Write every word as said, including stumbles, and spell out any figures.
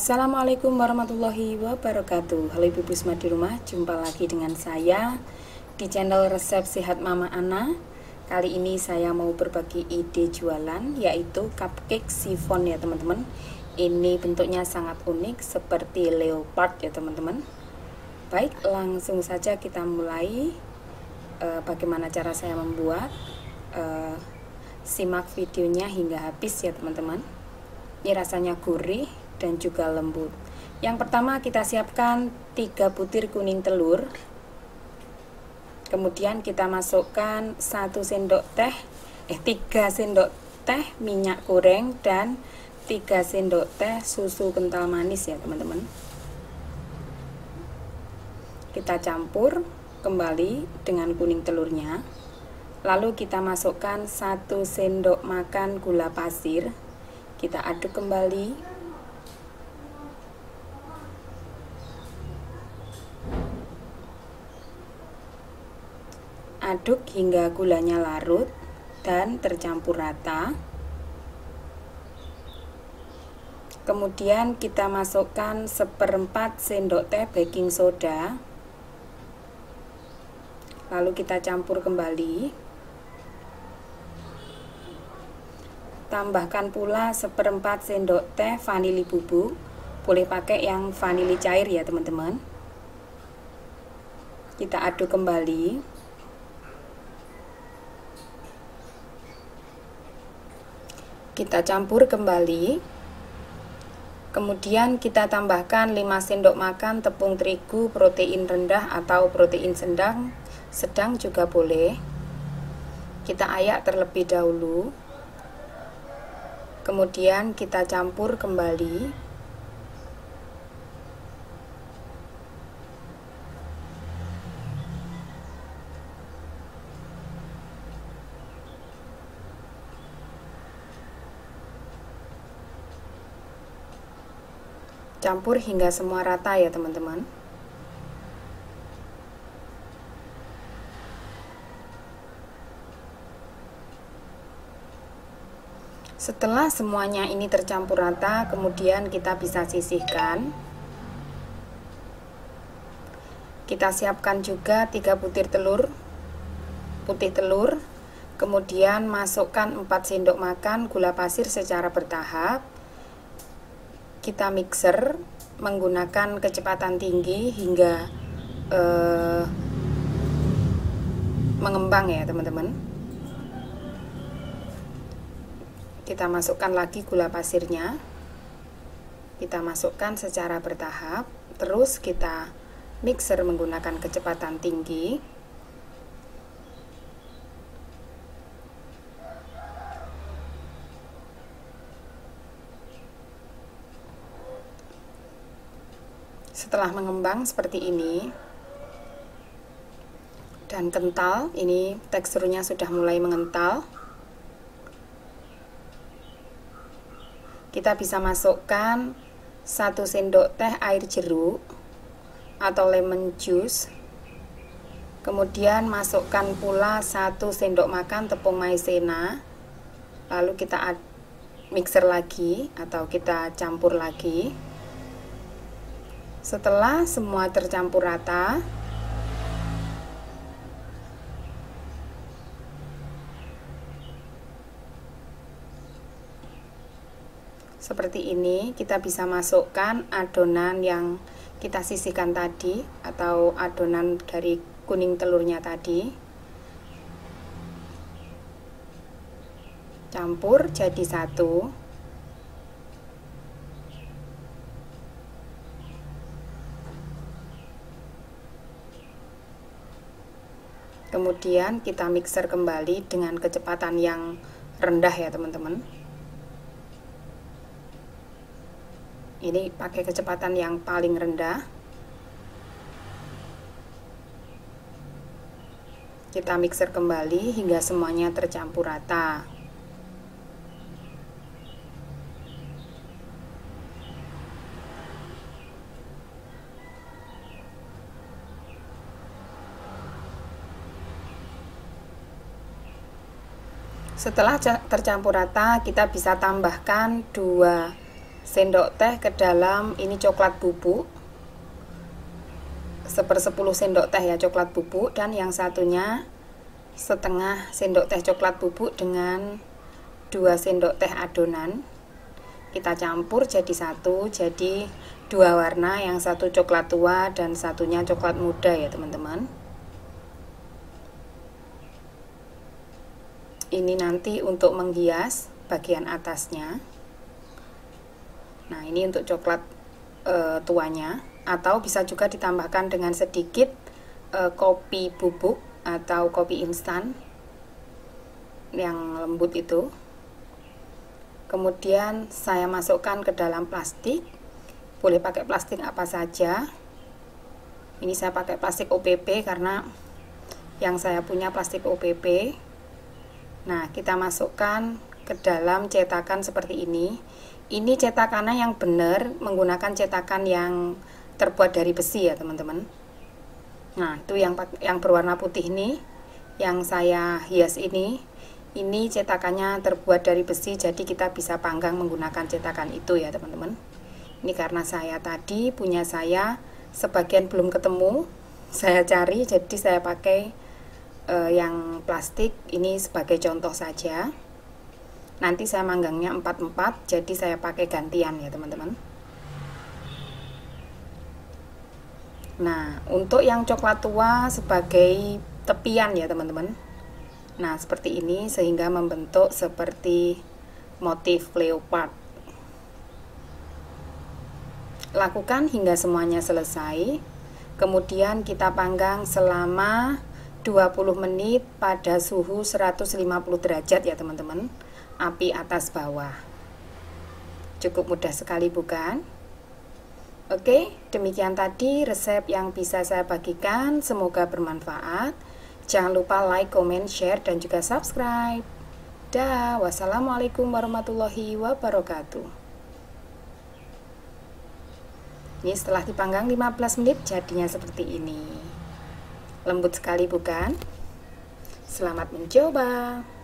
Assalamualaikum warahmatullahi wabarakatuh. Halo ibu Busma di rumah, jumpa lagi dengan saya di channel Resep Sehat Mama Ana. Kali ini saya mau berbagi ide jualan, yaitu cupcake chiffon ya teman-teman. Ini bentuknya sangat unik seperti leopard ya teman-teman. Baik, langsung saja kita mulai. e, Bagaimana cara saya membuat, e, simak videonya hingga habis ya teman-teman. Ini rasanya gurih dan juga lembut. Yang pertama kita siapkan tiga butir kuning telur. Kemudian kita masukkan satu sendok teh, eh tiga sendok teh minyak goreng dan tiga sendok teh susu kental manis ya teman-teman. Kita campur kembali dengan kuning telurnya. Lalu kita masukkan satu sendok makan gula pasir. Kita aduk kembali. Aduk hingga gulanya larut dan tercampur rata. Kemudian kita masukkan seperempat sendok teh baking soda. Lalu kita campur kembali. Tambahkan pula seperempat sendok teh vanili bubuk. Boleh pakai yang vanili cair ya teman-teman. Kita aduk kembali. Kita campur kembali. Kemudian kita tambahkan lima sendok makan tepung terigu protein rendah atau protein sedang, sedang juga boleh. Kita ayak terlebih dahulu. Kemudian kita campur kembali. Campur hingga semua rata ya teman-teman. Setelah semuanya ini tercampur rata, kemudian kita bisa sisihkan. Kita siapkan juga tiga butir telur, putih telur. Kemudian masukkan empat sendok makan gula pasir secara bertahap. Kita mixer menggunakan kecepatan tinggi hingga eh, mengembang ya teman-teman. Kita masukkan lagi gula pasirnya. Kita masukkan secara bertahap. Terus kita mixer menggunakan kecepatan tinggi. Setelah mengembang seperti ini dan kental, ini teksturnya sudah mulai mengental. Kita bisa masukkan satu sendok teh air jeruk atau lemon juice. Kemudian masukkan pula satu sendok makan tepung maizena. Lalu kita mixer lagi atau kita campur lagi. Setelah semua tercampur rata, seperti ini, kita bisa masukkan adonan yang kita sisihkan tadi atau adonan dari kuning telurnya tadi. Campur jadi satu. Kemudian kita mixer kembali dengan kecepatan yang rendah ya teman-teman. Ini pakai kecepatan yang paling rendah. Kita mixer kembali hingga semuanya tercampur rata. Setelah tercampur rata, kita bisa tambahkan dua sendok teh ke dalam ini coklat bubuk, sepersepuluh sendok teh ya coklat bubuk, dan yang satunya setengah sendok teh coklat bubuk dengan dua sendok teh adonan. Kita campur jadi satu, jadi dua warna, yang satu coklat tua dan satunya coklat muda ya teman-teman. Ini nanti untuk menghias bagian atasnya. Nah, ini untuk coklat e, tuanya, atau bisa juga ditambahkan dengan sedikit e, kopi bubuk atau kopi instan yang lembut itu. Kemudian saya masukkan ke dalam plastik, boleh pakai plastik apa saja. Ini saya pakai plastik O P P karena yang saya punya plastik O P P. Nah, kita masukkan ke dalam cetakan seperti ini. Ini cetakannya yang benar, menggunakan cetakan yang terbuat dari besi ya teman-teman. Nah, itu yang yang berwarna putih ini, yang saya hias ini. Ini cetakannya terbuat dari besi, jadi kita bisa panggang menggunakan cetakan itu ya teman-teman. Ini karena saya tadi punya saya sebagian belum ketemu, saya cari, jadi saya pakai eh, yang plastik ini sebagai contoh saja. Nanti saya manggangnya empat empat, jadi saya pakai gantian ya teman-teman. Nah, untuk yang coklat tua sebagai tepian ya teman-teman. Nah, seperti ini sehingga membentuk seperti motif leopard. Lakukan hingga semuanya selesai. Kemudian kita panggang selama dua puluh menit pada suhu seratus lima puluh derajat ya teman-teman. Api atas bawah. Cukup mudah sekali bukan? Oke, demikian tadi resep yang bisa saya bagikan. Semoga bermanfaat. Jangan lupa like, comment, share, dan juga subscribe. Dah, wassalamualaikum warahmatullahi wabarakatuh. Ini setelah dipanggang lima belas menit jadinya seperti ini. Lembut sekali bukan? Selamat mencoba.